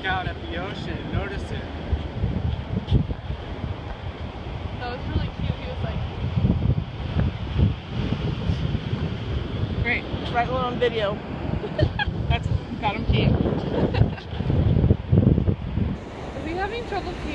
out at the ocean and notice it. That was really cute. He was like, great. Right one on video. That's got him key. Is he having trouble